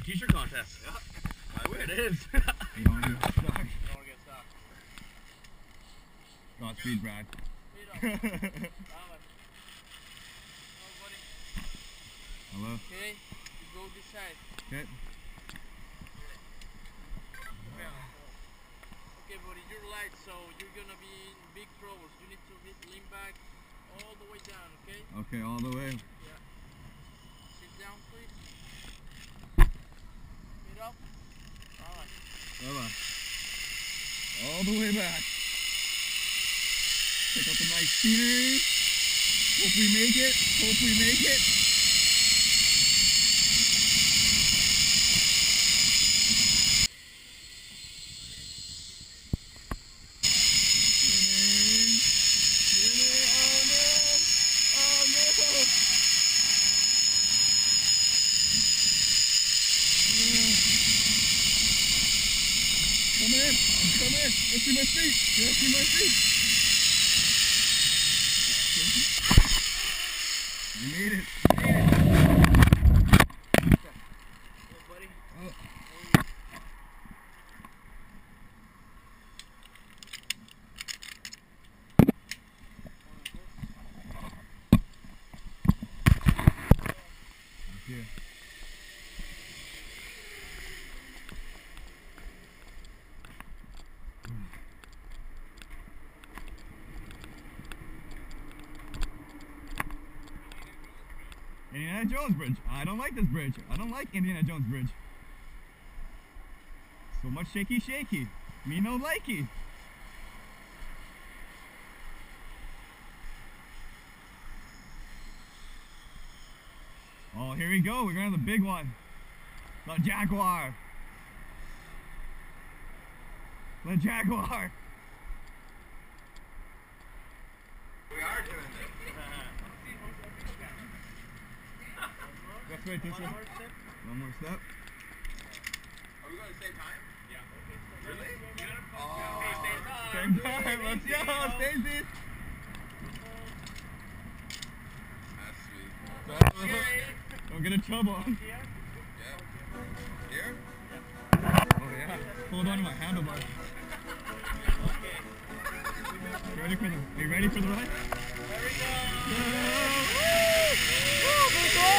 t-shirt contest. Yeah. I win. It is. You don't want to get stuck. Don't want to get stuck. Godspeed, Brad. Speed up. Hello? Okay, you go this side. Okay. Okay, buddy, you're light, so you're gonna be in big troubles. You need to lean back all the way down, okay? Okay, all the way. Yeah. Sit down, please. Sit up. Alright. Bye-bye. All the way back. Check out the nice scenery. Hope we make it. Hope we make it. Come in, let's see my feet, let's see my feet. You made it. Hello, buddy. Oh. Thank you. Indiana Jones Bridge. I don't like this bridge. I don't like Indiana Jones Bridge. So much shaky shaky. Me no likey. Oh, here we go. We're going to the big one. The Jaguar. The Jaguar. We are doing this. That's right, this one. One more step. Are we going to the same time? Yeah. Really? Oh, same time. Let's go, Stacy. That's sweet. Don't get in trouble. Yeah. Here? Oh yeah. Hold on to my handlebar. You ready for the? Are you ready for the ride? There we go. Woo! Woo!